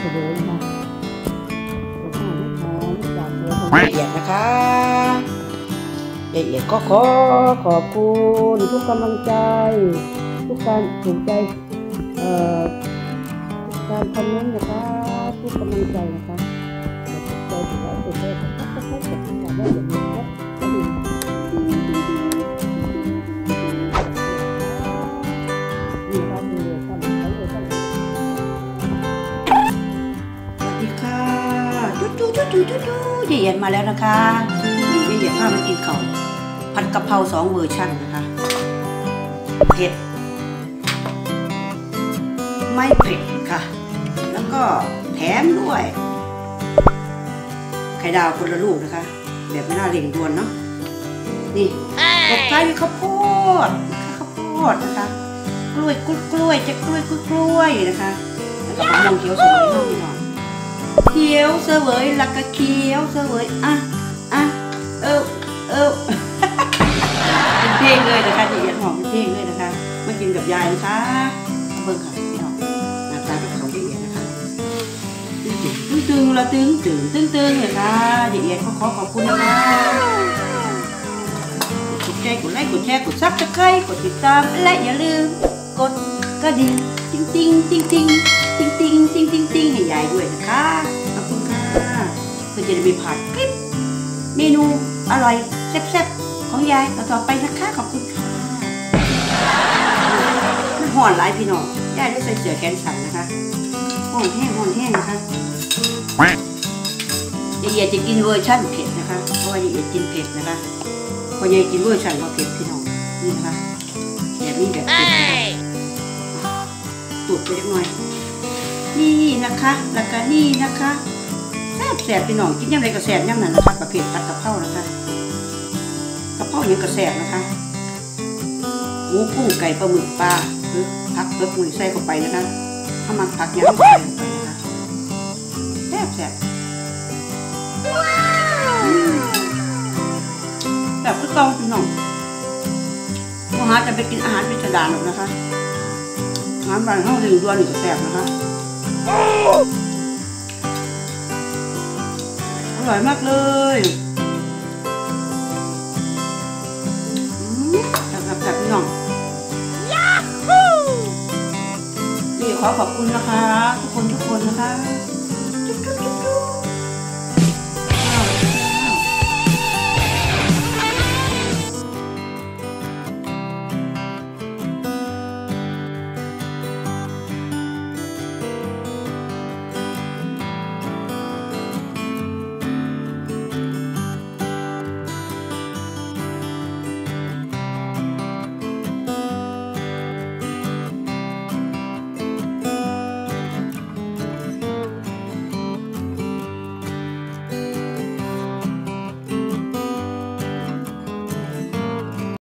วยนะคะหอมจากเนื้อของละเอียดนะคะละเอียดก็ขอบคุณทุกกำลังใจทุกการสนใจทุกการคอมเมนต์นะคะทุกกำลังใจนะคะใจถึงแล้วสุดเลยก็ค่อยๆกดติดตามได้อย่างนี้ครับนี่ครับมีเลยครับใช้เลยครับสวัสดีค่ะจุ๊เย็นมาแล้วนะคะเย็นพามากินข้าวผัดกะเพรา2 เวอร์ชันนะคะเผ็ดไม่เผ็ดค่ะแล้วก็แถมด้วยไข่ดาวคนละลูกนะคะแบบไม่น่าเร่งด่วนเนาะนี่ตบท้ายด้วยข้าวโพดนะคะกล้วยจะกล้วยนะคะแล้วก็มะม่วงเขียวสวยน้องพี่น้องเขียวเสวยแล้วก็เขียวเสวยเป็นเพลงเลยนะคะที่เอียดหอมเป็นเพลงเลยนะคะมากินกับยายนะคะเบิ่งค่ะพี่น้องหน้าตากับเขาละเอียดนะคะตึงละตึงเลยค่ะละเอียดขอบคุณนะคะกดแชร์กดไลค์กดแชร์กดซับสไครต์กดติดตามและอย่าลืมกดกระดิ่งติ้งให้ยายด้วยนะคะขอบคุณค่ะเพื่อจะได้ไม่พลาดคลิปเมนูอร่อยแซ่บๆของยายต่อไปนะคะขอบคุณค่ะมันห่อนหลายพี่น้องยายได้ใส่เสื้อแขนสั้นนะคะห่อนแห้งนะคะยายจะกินเวอร์ชั่นเผ็ดนะคะเพราะว่ายายกินเผ็ดนะคะพอยายกินเวอร์ชันว่าเผ็ดพี่น้องนี่นะคะแบบนี้แบบเผ็ดตูดไปเล็กน้อยนี่นะคะแล้วก็นี่นะคะแซ่บพี่น้องกินยังไงก็แซ่บยังนั้นนะคะประเภทผัดกะเพรานะคะกะเพรายังกระแซ่บนะคะหมูกุ้งไก่ปลาหมึกปลาหรือผักเปลือกหมูใส่เข้าไปนะคะถ้ามันผักยังใส่เข้าไปนะคะแซ่บแบบก็ต้องพี่น้องผู้หาจะไปกินอาหารพิสดารหรอกนะคะอาหารบ้านห้องถึงด่วนนี่ก็แซ่บนะคะอร่อยมากเลยแบบพี่น้องนี่ขอขอบคุณนะคะทุกคนนะคะ